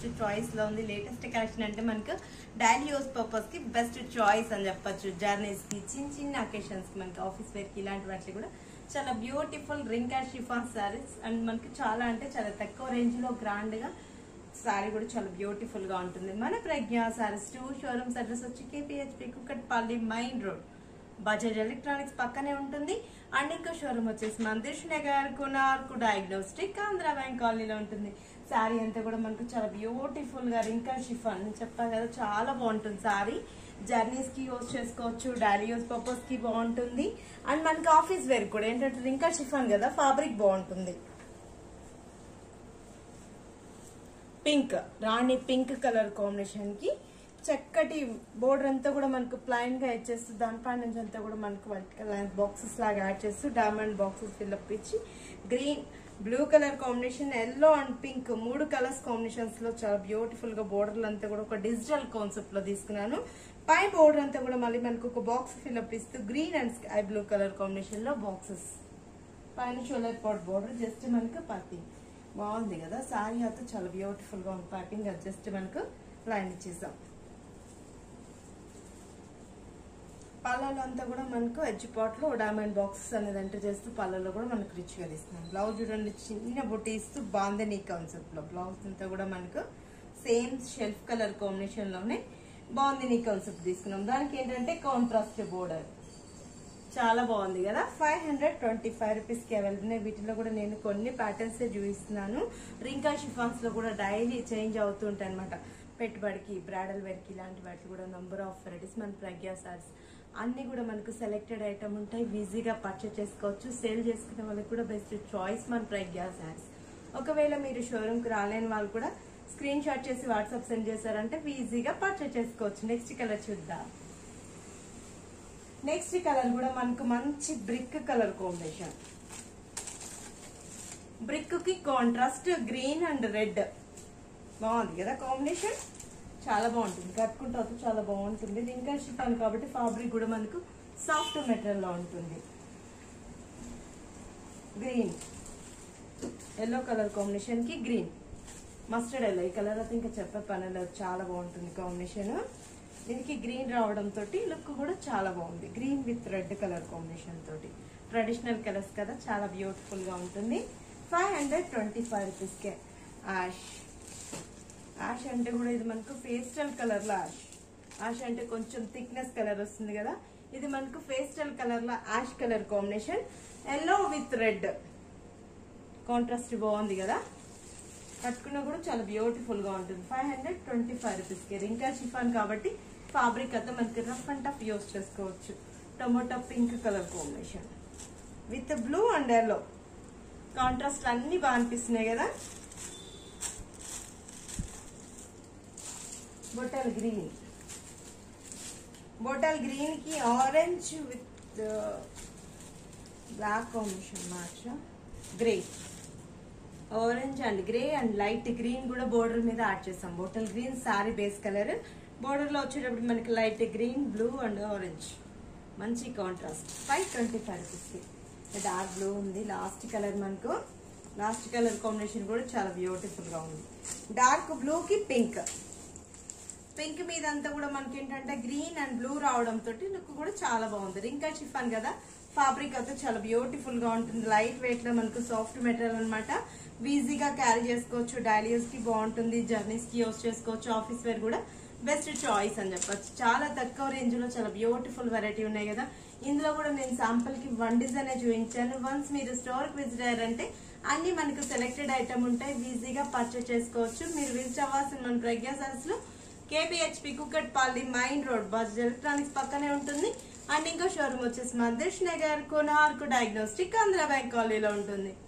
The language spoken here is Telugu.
చాయిస్ లో ఉంది. లేటెస్ట్ కలెక్షన్ అంటే మనకు డైలీ యూస్ పర్పస్ కి బెస్ట్ చాయిస్ అని చెప్పొచ్చు. జర్నీస్ కి, చిన్న చిన్న అకేషన్స్ కి, మనకి ఆఫీస్ వేర్ కి ఇలాంటి వాటికి కూడా చాలా beautiful wrinkle chiffon sarees. And మనకి చాలా అంటే చాలా తక్కువ రేంజ్ లో గ్రాండ్ గా సారీ కూడా చాలా బ్యూటిఫుల్ గా ఉంటుంది. మన ప్రజ్ఞ సారీస్ 2 షోరూమ్స్ అడ్రస్ వచ్చి KPHB Kukatpally main road, Bajaj electronics పక్కనే ఉంటుంది. అండ్ ఇంకో షోరూమ్ వచ్చేసి మందిర్ నగర్ కునార్కు డయాగ్నోస్టిక్ ఆంధ్ర బ్యాంక్ కాలనీలో ఉంటుంది. సారీ అంతా కూడా మనకు చాలా బ్యూటిఫుల్ గా రింకిల్ షిఫాన్ చెప్పాను కదా, చాలా బాగుంటుంది సారీ. జర్నీస్ కి యూజ్ చేసుకోవచ్చు, డైలీ యూజ్ పర్పస్ కి బాగుంటుంది. అండ్ మనకి ఆఫీస్ వేర్ కూడా ఏంటంటే రింకిల్ షిఫాన్ కదా, ఫ్యాబ్రిక్ బాగుంటుంది. Pink, rani pink colour combination కి చక్కటి బోర్డర్ అంతా కూడా మనకు ప్లైన్ గా ఇచ్చేస్తూ దానిపైన నుంచి అంతా కూడా మనకు వర్టికల్ బాక్సెస్ లాగా యాడ్ చేస్తూ డైమండ్ బాక్సెస్ ఫిల్అప్ ఇచ్చి green blue colour combination, yellow and pink 3 colours combinations లో చాలా బ్యూటిఫుల్ గా బోర్డర్లు అంతా కూడా ఒక డిజిటల్ కాన్సెప్ట్ లో తీసుకున్నాను. పై బోర్డర్ అంతా కూడా మళ్ళీ మనకు ఒక బాక్స్ ఫిల్అప్ ఇస్తూ green and sky blue colour combination లో బాక్సెస్, పైన షోలర్ పాట్ బోర్డర్ జస్ట్ మనకు పైపింగ్ బాగుంది కదా. సారీ అయితే చాలా బ్యూటిఫుల్ గా ఉంది. పైపింగ్ జస్ట్ మనకు లైన్ ఇచ్చేసాం. పళ్ళలో అంతా కూడా మనకు ఎడ్జ్ పాట్ లో డైమండ్ బాక్సెస్ అనేది ఎంటర్ చేస్తూ పళ్ళలో కూడా మనకు రిచ్ గా ఇస్తున్నాం. బ్లౌజ్ చూడండి, చిన్న బుట్టి ఇస్తూ బాందనీ కాన్సెప్ట్ లో బ్లౌజ్ అంతా కూడా మనకు సేమ్ షెల్ఫ్ కలర్ కాంబినేషన్ లోనే బాందనీ కాన్సెప్ట్ తీసుకున్నాం. దానికి ఏంటంటే కాంట్రాస్ట్ బోర్డర్ చాలా బాగుంది కదా. 525 రూపీస్ కి అవైలబుల్. వీటిలో కూడా నేను కొన్ని ప్యాటర్న్స్ చూపిస్తున్నాను. రింకిల్ షిఫాన్స్ లో కూడా డైలీ చేంజ్ అవుతూ ఉంటాయి అనమాట. పెట్టుబడికి, బ్రైడల్ వేర్ కి ఇలాంటి వాటికి కూడా నంబర్ ఆఫ్ వెరైటీస్ మన ప్రజ్ఞ సారీస్ అన్ని కూడా మనకు సెలెక్టెడ్ ఐటమ్ ఉంటాయి. ఈజీగా పర్చేస్ చేసుకోవచ్చు. సేల్ చేసుకునే వాళ్ళకి కూడా బెస్ట్ చాయిస్ మన ప్రజ్ఞ సారీస్. ఒకవేళ మీరు షోరూమ్ కి రాలేని వాళ్ళు కూడా స్క్రీన్ షాట్ చేసి వాట్సాప్ సెండ్ చేశారంటే ఈజీగా పర్చేస్ చేసుకోవచ్చు. నెక్స్ట్ కలర్ చూద్దాం. నెక్స్ట్ కలర్ కూడా మనకు మంచి బ్రిక్ కలర్ కాంబినేషన్. బ్రిక్ కి కాంట్రాస్ట్ గ్రీన్ అండ్ రెడ్ బాగుంది కదా కాంబినేషన్, చాలా బాగుంటుంది. కట్టుకుంటే చాలా బాగుంటుంది. రింకిల్ షిఫాన్ కాబట్టి ఫ్యాబ్రిక్ కూడా మనకు సాఫ్ట్ మెటీరియల్ లో ఉంటుంది. గ్రీన్ ఎల్లో కలర్ కాంబినేషన్ కి గ్రీన్ మస్టర్డ్ ఎల్లో, ఈ కలర్ అయితే ఇంకా చెప్పే పని లేదు, చాలా బాగుంటుంది కాంబినేషన్. దీనికి గ్రీన్ రావడం తోటి లుక్ కూడా చాలా బాగుంది. Green with red colour combination తోటి ట్రెడిషనల్ కలర్స్ కదా, చాలా బ్యూటిఫుల్ గా ఉంటుంది. 525 రూపీస్ కే. యాష్ అంటే కూడా ఇది మనకు పేస్టల్ కలర్ లో యాష్ అంటే కొంచెం థిక్నెస్ కలర్ వస్తుంది కదా, ఇది మనకు పేస్టల్ కలర్ లో ash colour combination, yellow with red contrast బాగుంది కదా. కట్టుకున్నా కూడా చాలా బ్యూటిఫుల్ గా ఉంటుంది. 525 రూపీస్ కి. రింకిల్ షిఫాన్ కాబట్టి ఫ్యాబ్రిక్ అయితే మనకి రఫ్ అండ్ టఫ్ యూజ్ చేసుకోవచ్చు. Tomato pink colour combination with blue and yellow contrast అన్ని బాగా అనిపిస్తున్నాయి కదా. బొటల్ గ్రీన్, బొటల్ గ్రీన్ కి orange with black combination match, grey, orange and grey and light green కూడా బోర్డర్ మీద యాడ్ చేస్తాం. Bottle green saree base colour, border లో వచ్చేటప్పుడు మనకి light green, blue and orange మంచి కాంట్రాస్ట్. 525 రూపీస్ కి. డార్క్ బ్లూ ఉంది లాస్ట్ కలర్, మనకు లాస్ట్ కలర్ కాంబినేషన్ కూడా చాలా బ్యూటిఫుల్ గా ఉంది. డార్క్ బ్లూ కి పింక్, పింక్ మీద అంతా కూడా మనకి ఏంటంటే గ్రీన్ అండ్ బ్లూ రావడం తోటి లుక్ కూడా చాలా బాగుంది. రింకిల్ షిఫాన్ కదా, ఫ్యాబ్రిక్ అయితే చాలా బ్యూటిఫుల్ గా ఉంటుంది. లైట్ వెయిట్ లో మనకు సాఫ్ట్ మెటీరియల్ అనమాట. ఈజీగా క్యారీ చేసుకోవచ్చు. డైలీ యూస్ కి బాగుంటుంది. జర్నీస్ కి యూస్ చేసుకోవచ్చు. ఆఫీస్ వేర్ కూడా బెస్ట్ చాయిస్ అని చెప్పచ్చు. చాలా తక్కువ రేంజ్ లో చాలా బ్యూటిఫుల్ వెరైటీ ఉన్నాయి కదా. ఇందులో కూడా నేను శాంపుల్ కి 1 డిజైన్ చూపించాను. వన్స్ మీరు స్టోర్ కి విజిట్ అయ్యారంటే అన్ని మనకు సెలెక్టెడ్ ఐటమ్ ఉంటాయి. ఈజీగా పర్చేస్ చేసుకోవచ్చు. మీరు విజిట్ అవ్వాల్సిన మన ప్రజ్ఞ సారీస్ లో KPHB Kukatpally main road, Bajaj electronics పక్కనే ఉంటుంది. అండ్ ఇంకో షోరూమ్ వచ్చేసి మందిర్ నగర్ కునార్కు డయాగ్నోస్టిక్ ఆంధ్ర బ్యాంక్ కాలనీలో ఉంటుంది.